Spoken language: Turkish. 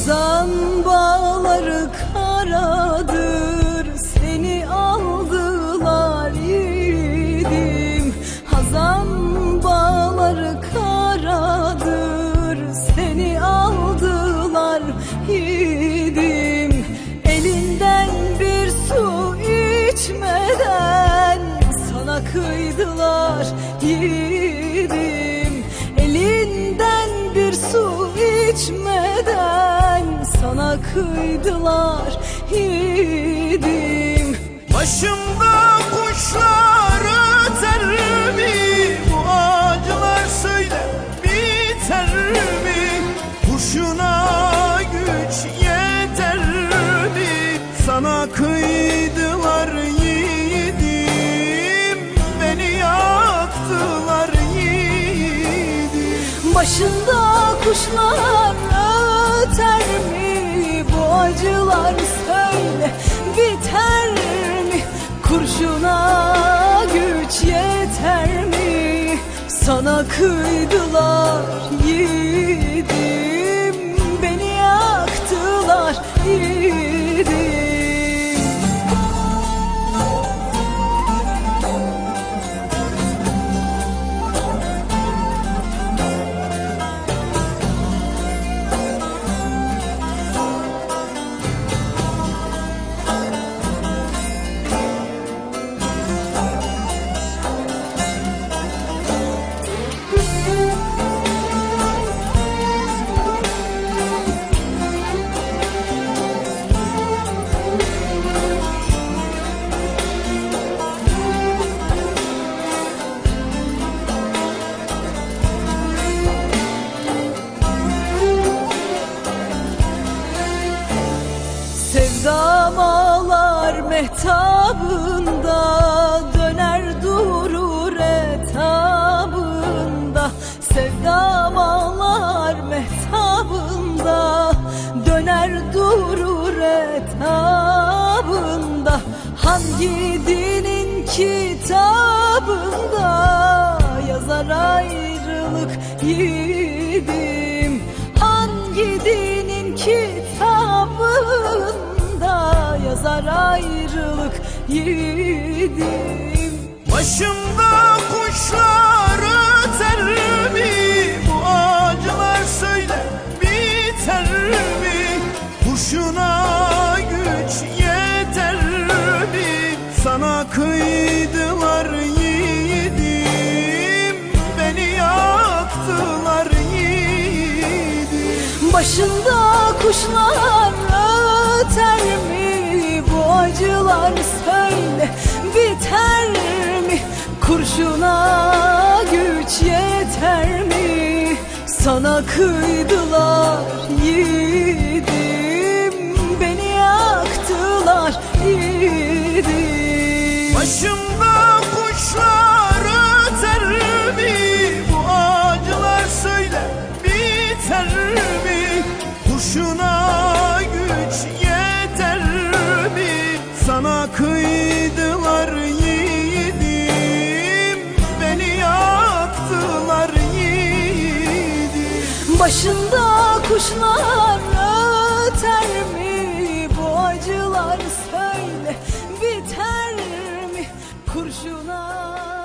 Hazan bağları karadır, seni aldılar yiğidim. Hazan bağları karadır, seni aldılar yiğidim. Elinden bir su içmeden sana kıydılar yiğidim. Elinden bir su içmeden sana kıydılar yiğidim. Başımda kuşlar öter mi? Bu acılar söyle biter mi? Kurşuna güç yeter mi? Sana kıydılar yiğidim, beni yaktılar yiğidim. Başında kuşlar öter mi? Bu acılar söyle biter mi? Kurşuna güç yeter mi? Sana kıydılar yiğidim, beni yaktılar yiğidim. Sevdam ağlar mehtabında, döner durur etabında. Sevdam ağlar mehtabında, döner durur etabında. Hangi dinin kitabında yazar ayrılık yiğidim? Hangi dinin kitabında yazar ayrılık yiğidim? Başımda kuşlar öter mi? Bu acılar söyle biter mi? Kurşuna güç yeter mi? Sana kıydılar yiğidim, beni yaktılar yiğidim. Başında kuşlar öter mi? Bu acılar söyle biter mi? Kurşuna güç yeter mi? Sana kıydılar yiğidim, beni yaktılar yiğidim. Başımda kuşlar öter mi? Bu acılar söyle biter mi? Kurşuna güç yeter mi? Sana kıydılar yiğidim, beni yaktılar yiğidim. Başında kuşlar öter mi? Bu acılar söyle biter mi? Kurşuna